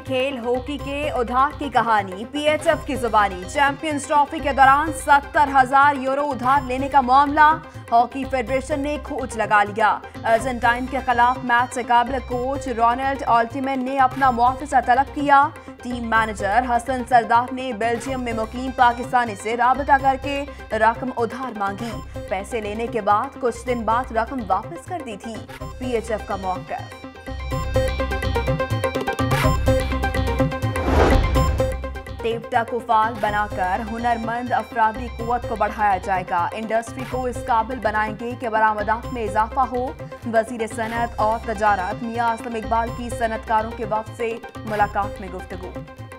खेल हॉकी के उधार की कहानी। पीएचएफ की जुबानी चैंपियंस ट्रॉफी के दौरान 70,000 यूरो उधार लेने का मामला। हॉकी फेडरेशन ने खोज लगा लिया। अर्जेंटाइन के खिलाफ मैच से काबिल कोच रोनाल्ड ऑल्टिमैन ने अपना मुआवजा तलब किया। टीम मैनेजर हसन सरदार ने बेल्जियम में मुकीम पाकिस्तानी से राबता करके रकम उधार मांगी। पैसे लेने के बाद कुछ दिन बाद रकम वापस कर दी थी। पीएचएफ का मौक़िफ़। टेप्टा को फाल बनाकर हुनरमंद अफरादी कुव्वत को बढ़ाया जाएगा। इंडस्ट्री को इस काबिल बनाएंगे कि बरामदात में इजाफा हो। वजीर सनत और तजारत मियां असलम इकबाल की सनतकारों के वक्त से मुलाकात में गुफ्तगू।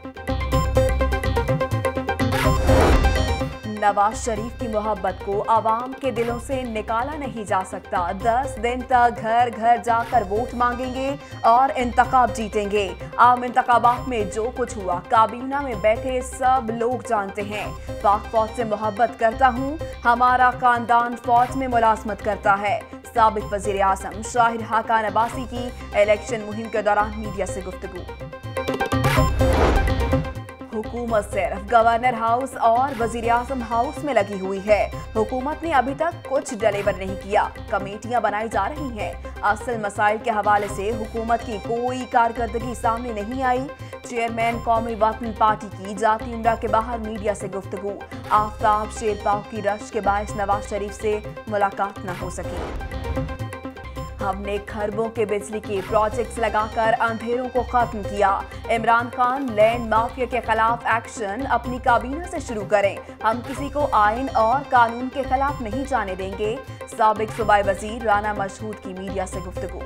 नवाज शरीफ की मोहब्बत को आवाम के दिलों से निकाला नहीं जा सकता। 10 दिन तक घर घर जाकर वोट मांगेंगे और इंतखाब जीतेंगे। आम इंतखाबात में जो कुछ हुआ काबीना में बैठे सब लोग जानते हैं। पाक फौज से मोहब्बत करता हूँ, हमारा खानदान फौज में मुलाजमत करता है। साबिक वजीर आजम शाहिद खाकान अब्बासी की इलेक्शन मुहिम के दौरान मीडिया से गुफ्तगू। हुकूमत सिर्फ गवर्नर हाउस और वजीर आजम हाउस में लगी हुई है। हुकूमत ने अभी तक कुछ डिलीवर नहीं किया। कमेटियां बनाई जा रही हैं। असल मसाइल के हवाले से हुकूमत की कोई कारकर्दगी सामने नहीं आई। चेयरमैन कौमी वतन पार्टी की जाती उम्रा के बाहर मीडिया से गुफ्तगू। आफ्ताब शेरपाव की रश के बायस नवाज शरीफ से मुलाकात न हो सकी। हमने खरबों के बिजली के प्रोजेक्ट्स लगाकर अंधेरों को खत्म किया। इमरान खान लैंड माफिया के खिलाफ एक्शन अपनी काबीना से शुरू करें। हम किसी को आइन और कानून के खिलाफ नहीं जाने देंगे। साबिक सूबाई वजीर राना मशहूद की मीडिया से गुफ्तगू।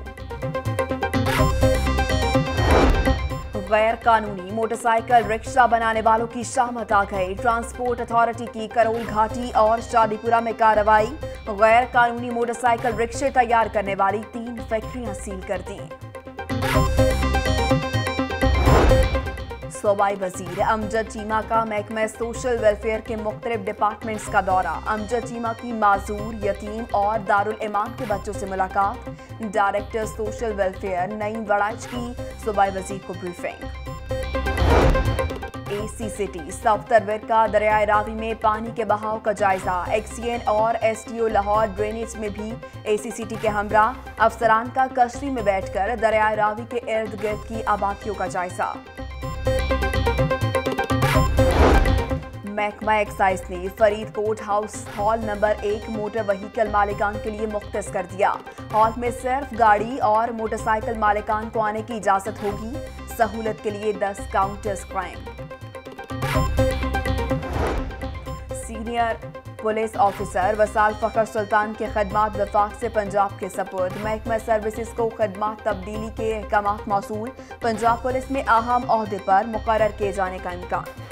गैर कानूनी मोटरसाइकिल रिक्शा बनाने वालों की शामत आ गई। ट्रांसपोर्ट अथॉरिटी की करोल घाटी और शादीपुरा में कार्रवाई। गैर कानूनी मोटरसाइकिल रिक्शे तैयार करने वाली 3 फैक्ट्रियां सील कर दी। सूबाई वजीर अमजद चीमा का महकमा सोशल वेलफेयर के मुख्तलिफ डिपार्टमेंट्स का दौरा। अमजद चीमा की माजूर, यतीम और दारुल इमाम के बच्चों से मुलाकात। Director social welfare Naeem Waraich की सूबाई वजीर को ब्रीफिंग। एसी सिटी सफ्तरविर का दरियाए रावी में पानी के बहाव का जायजा। एक्सीएन और एसटीओ लाहौर ड्रेनेज में भी एसी सिटी के हमरा। अफसरान का कश्ती में बैठकर दरियाए रावी के इर्द गिर्द की आबादियों का जायजा। महकमा एक्साइज ने Faridkot house hall number 1 motor vehicle मालिकान के लिए मुख्तस कर दिया। हॉल में सिर्फ गाड़ी और मोटरसाइकिल मालिकान को आने की इजाजत होगी। सहूलत के लिए 10 काउंटर्स कायम। Senior police officer Wisal Fakhar Sultan के खदमात वफाक से पंजाब के सपुर्द। महकमा सर्विसेज को खदमात तब्दीली के अहकामात मौसूल। पंजाब पुलिस में अहम ओहदे पर मुकर्रर किए जाने का इम्कान।